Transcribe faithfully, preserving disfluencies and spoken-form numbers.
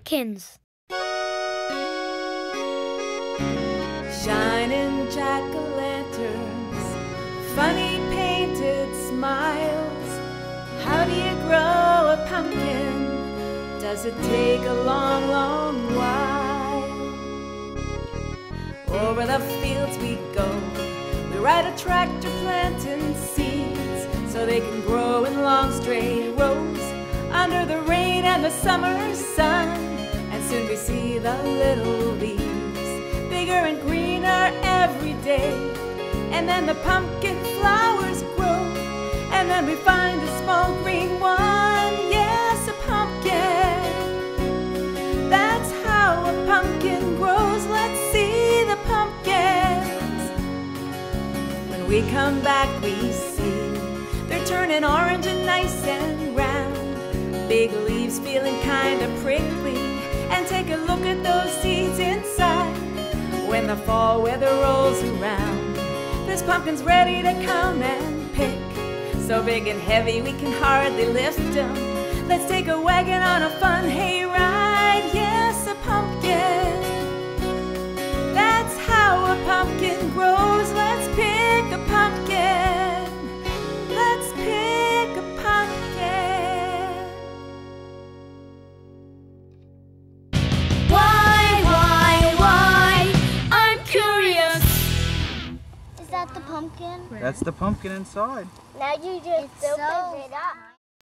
pumpkins. Shining jack-o'-lanterns, funny painted smiles. How do you grow a pumpkin? Does it take a long, long while? Over the fields we go, we ride a tractor planting seeds so they can grow in long straight rows under the rain and the summer sun. And soon we see the little leaves, bigger and greener every day. And then the pumpkin flowers grow, and then we find a small green one. Yes, a pumpkin. That's how a pumpkin grows. Let's see the pumpkins. When we come back we see they're turning orange and nice and round. Big leaves feeling kinda prickly, and take a look at those seeds inside. When the fall weather rolls around, this pumpkin's ready to come and pick. So big and heavy we can hardly lift them. Let's take a wagon on a fun hayride. Yes, a pumpkin. That's how a pumpkin grows. Let's pick a pumpkin. Let's pick a pumpkin. Why, why, why? I'm curious. Is that the pumpkin? That's the pumpkin inside. Now you just opened it up.